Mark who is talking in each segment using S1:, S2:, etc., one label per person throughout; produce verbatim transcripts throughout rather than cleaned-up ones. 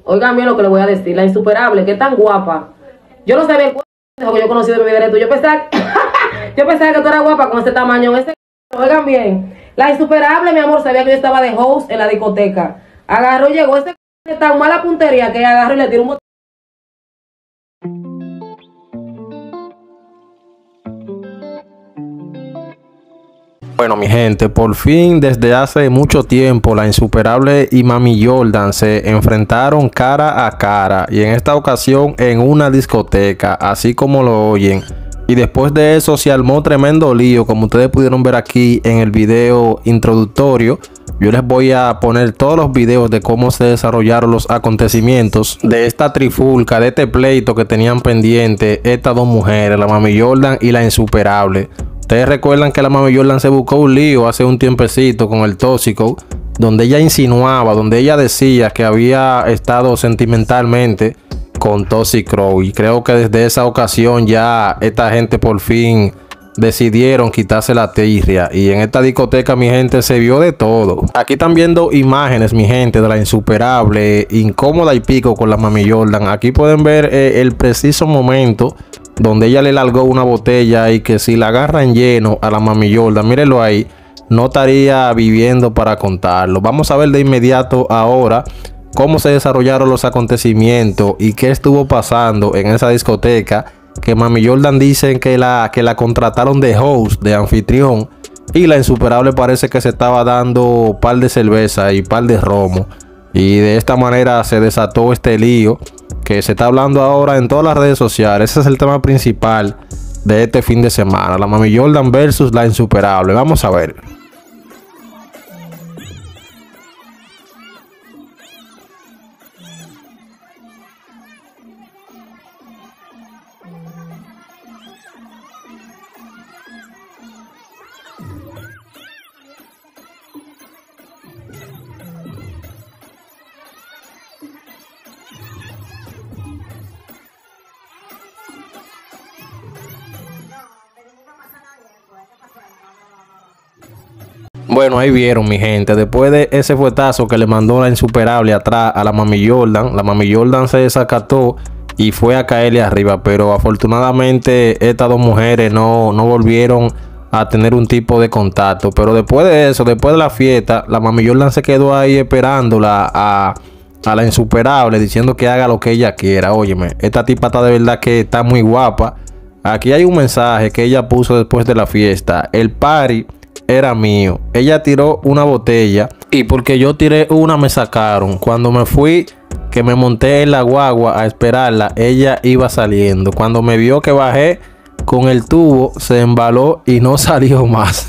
S1: Oigan bien lo que le voy a decir. La insuperable, que es tan guapa. Yo no sabía el que yo conocí de mi vida de tú. Yo pensaba, yo pensaba que tú eras guapa con ese tamaño. Ese... Oigan bien. La insuperable, mi amor, sabía que yo estaba de host en la discoteca. Agarró, llegó ese de tan mala puntería que agarró y le tiró un botón.
S2: Bueno, mi gente, por fin desde hace mucho tiempo la insuperable y Mami Jordan se enfrentaron cara a cara, y en esta ocasión en una discoteca, así como lo oyen. Y después de eso se armó tremendo lío, como ustedes pudieron ver aquí en el video introductorio. Yo les voy a poner todos los videos de cómo se desarrollaron los acontecimientos de esta trifulca, de este pleito que tenían pendiente estas dos mujeres, la Mami Jordan y la insuperable. Ustedes recuerdan que la Mami Jordan se buscó un lío hace un tiempecito con el tóxico, donde ella insinuaba, donde ella decía que había estado sentimentalmente con Toxic Crow. Y creo que desde esa ocasión ya esta gente por fin decidieron quitarse la tirria. Y en esta discoteca, mi gente, se vio de todo. Aquí están viendo imágenes, mi gente, de la insuperable, incómoda y pico con la Mami Jordan. Aquí pueden ver eh, el preciso momento donde ella le largó una botella, y que si la agarran lleno a la Mami Jordan, mírenlo ahí, no estaría viviendo para contarlo. Vamos a ver de inmediato ahora cómo se desarrollaron los acontecimientos y qué estuvo pasando en esa discoteca, que Mami Jordan dicen que la, que la contrataron de host, de anfitrión, y la insuperable parece que se estaba dando par de cerveza y par de romo. Y de esta manera se desató este lío que se está hablando ahora en todas las redes sociales. Ese es el tema principal de este fin de semana, la Mami Jordan versus la insuperable. Vamos a ver. Bueno, ahí vieron, mi gente, después de ese fuetazo que le mandó la insuperable atrás a la Mami Jordan, la Mami Jordan se desacató y fue a caerle arriba, pero afortunadamente estas dos mujeres no, no volvieron a tener un tipo de contacto. Pero después de eso, después de la fiesta, la Mami Jordan se quedó ahí esperándola a, a la insuperable, diciendo que haga lo que ella quiera. Óyeme, esta tipa está de verdad que está muy guapa. Aquí hay un mensaje que ella puso después de la fiesta: el party era mío, ella tiró una botella y porque yo tiré una me sacaron. Cuando me fui, que me monté en la guagua a esperarla, ella iba saliendo. Cuando me vio que bajé con el tubo, se embaló y no salió más.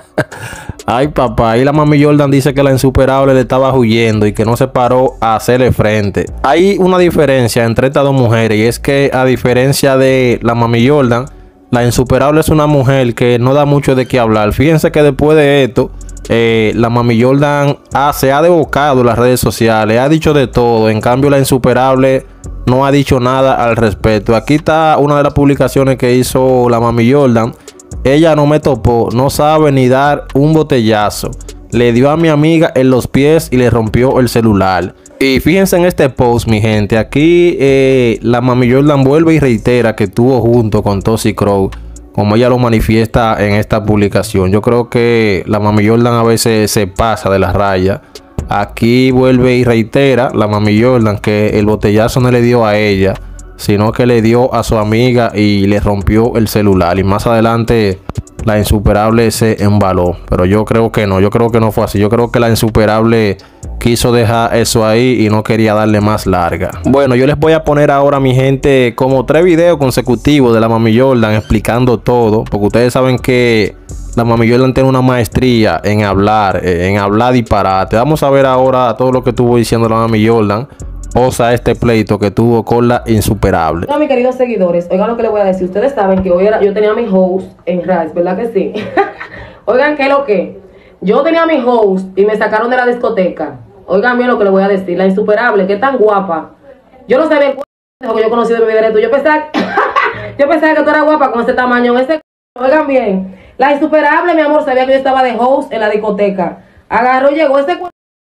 S2: Ay, papá. Y la Mami Jordan dice que la insuperable le estaba huyendo y que no se paró a hacerle frente. Hay una diferencia entre estas dos mujeres, y es que a diferencia de la Mami Jordan, la insuperable es una mujer que no da mucho de qué hablar. Fíjense que después de esto, eh, la Mami Jordan ha, se ha devocado en las redes sociales, ha dicho de todo. En cambio, la insuperable no ha dicho nada al respecto. Aquí está una de las publicaciones que hizo la Mami Jordan. Ella no me topó, no sabe ni dar un botellazo. Le dio a mi amiga en los pies y le rompió el celular. Y fíjense en este post, mi gente. Aquí eh, la Mami Jordan vuelve y reitera que estuvo junto con Toxic Crow, como ella lo manifiesta en esta publicación. Yo creo que la Mami Jordan a veces se pasa de la raya. Aquí vuelve y reitera la Mami Jordan que el botellazo no le dio a ella, sino que le dio a su amiga y le rompió el celular. Y más adelante la insuperable se embaló. Pero yo creo que no, yo creo que no fue así. Yo creo que la insuperable quiso dejar eso ahí y no quería darle más larga. Bueno, yo les voy a poner ahora, mi gente, como tres videos consecutivos de la Mami Jordan explicando todo, porque ustedes saben que la Mami Jordan tiene una maestría en hablar, en hablar disparate. Vamos a ver ahora todo lo que estuvo diciendo la Mami Jordan, o sea, este pleito que tuvo con la insuperable.
S1: Bueno, mis queridos seguidores, oigan lo que les voy a decir. Ustedes saben que hoy era, yo tenía mi host en Rise, ¿verdad que sí? Oigan, ¿qué es lo que? Yo tenía mi host y me sacaron de la discoteca. Oigan bien lo que les voy a decir. La insuperable, que es tan guapa. Yo no sabía el que yo conocí de mi vida de tú. Yo pensaba, yo pensaba que tú eras guapa con ese tamaño. Ese... Oigan bien. La insuperable, mi amor, sabía que yo estaba de host en la discoteca. Agarró, llegó ese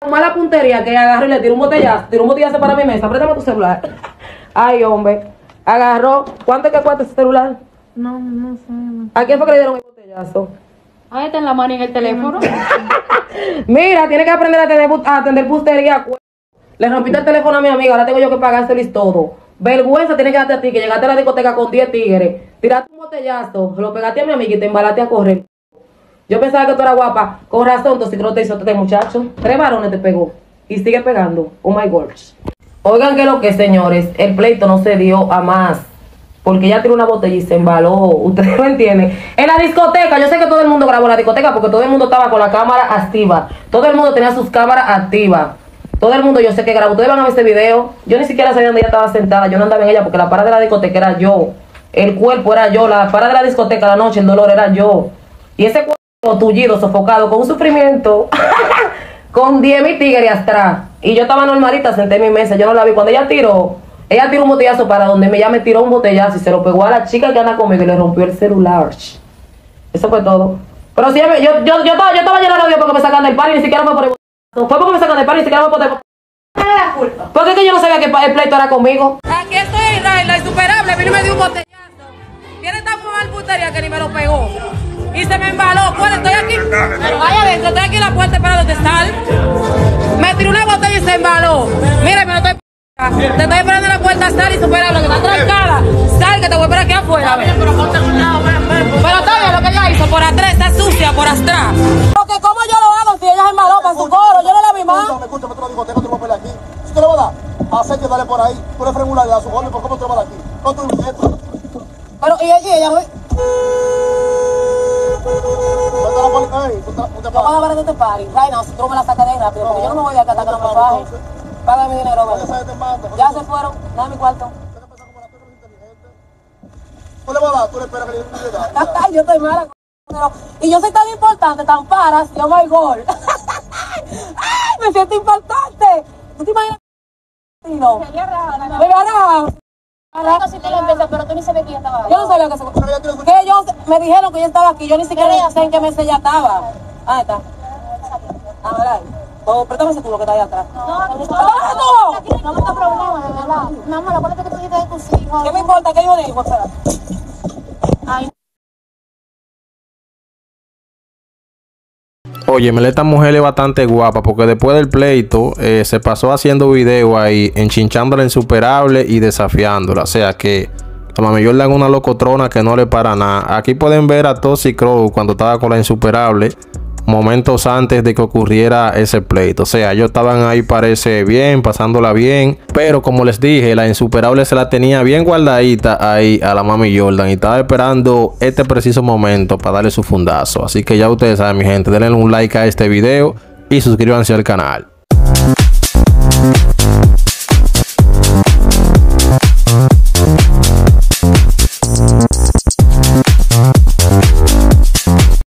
S1: Mala puntería que agarró y le tiró un botellazo, tiró un botellazo para mi mesa. Préstame tu celular. Ay, hombre. Agarró. ¿Cuánto es que cuesta ese celular?
S3: No, no sé. No.
S1: ¿A quién fue que le dieron el botellazo?
S3: Ahí está en la mano y en el teléfono.
S1: Mira, tiene que aprender a atender, a atender puntería. Le rompiste el teléfono a mi amiga, ahora tengo yo que pagárselo y todo. Vergüenza tiene que darte a ti, que llegaste a la discoteca con diez tigres, tiraste un botellazo, lo pegaste a mi amiga y te embalaste a correr. Yo pensaba que tú eras guapa, con razón, tu ciclo te hizo este muchacho. Tres varones te pegó y sigue pegando. Oh my gosh. Oigan que lo que, señores, el pleito no se dio a más. Porque ella tiró una botella y se embaló. Ustedes lo entienden. En la discoteca, yo sé que todo el mundo grabó la discoteca porque todo el mundo estaba con la cámara activa. Todo el mundo tenía sus cámaras activas. Todo el mundo yo sé que grabó. Ustedes van a ver este video. Yo ni siquiera sabía dónde ella estaba sentada. Yo no andaba en ella porque la para de la discoteca era yo. El cuerpo era yo. La para de la discoteca, la noche, el dolor era yo. Y ese cuerpo tullido, sofocado, con un sufrimiento. Con diez mil tigres atrás. Y yo estaba normalita, senté en mi mesa. Yo no la vi. Cuando ella tiró, ella tiró un botellazo para donde ella me tiró un botellazo y se lo pegó a la chica que anda conmigo y le rompió el celular. Eso fue todo. Pero si yo, yo, yo, yo, estaba, yo estaba llena de odio porque me sacan del par y ni siquiera fue por el botellazo. Fue porque me sacan del par y ni siquiera fue por el botellazo. La culpa. Porque es que yo no sabía que el pleito era conmigo. Aquí estoy, Ray, la insuperable. Vino y me dio un botellazo. Tiene tan mal putería que ni me lo pegó. Y se me embaló. Pues estoy aquí. Pero vaya adentro, estoy aquí en la puerta esperando de estar. Me tiró una botella y se embaló. Mire, me lo estoy. Te estoy esperando en la puerta, sal y superable, que está trancada. Sal, que te voy a esperar aquí afuera. Pero está bien lo que ella hizo, por atrás, está sucia, por atrás. Porque como yo lo hago si ella se embaló para su coro, yo no la vi más.
S4: Escúchame, escúchame, tú lo digo, tengo que pelear aquí. Si te lo vas a dar, aceite, dale por ahí. Tú le fregulas a su gol, ¿por cómo te lo vas a dar aquí? ¿Con tu billete?
S1: Pero, y ella, ella, güey. No vas a ver de este party. Reina, si tú no me la sacas de ahí rápido, porque yo no me voy a acatar que no me baje. Paga mi dinero, ¿verdad? Ya se fueron, dame mi cuarto.
S4: ¿Tú le vas a dar? ¿Tú le esperas que le dé un video?
S1: Yo estoy mala. Y yo soy tan importante, tan paras, oh my God. ¡Ay, me siento importante! ¿Tú te imaginas? No. Me ganaron.
S3: No, si te lo empecé, pero tú ni sabías que ella estaba ahí.
S1: Yo no sabía que se... Que ellos me dijeron que yo estaba aquí, yo ni siquiera sé en qué mesa ella estaba. Ahí está. A ver, ahí. Oh, préstame ese tubo que está ahí atrás.
S3: No, no,
S1: no,
S3: no, aquí no me da problema, de verdad. Mi amor, acuérdate que tú dijiste de tus hijos.
S1: ¿Qué me importa? ¿Qué hijo de hijo? Espera.
S3: Ay.
S2: Óyeme, esta mujer es bastante guapa porque después del pleito eh, se pasó haciendo video ahí, enchinchándole insuperable y desafiándola. O sea que la Mami Jordan es una locotrona que no le para nada. Aquí pueden ver a Toxic Crow cuando estaba con la insuperable, momentos antes de que ocurriera ese pleito. O sea, ellos estaban ahí, parece bien, pasándola bien. Pero como les dije, la insuperable se la tenía bien guardadita ahí a la Mami Jordan y estaba esperando este preciso momento para darle su fundazo. Así que ya ustedes saben, mi gente, denle un like a este video y suscríbanse al canal.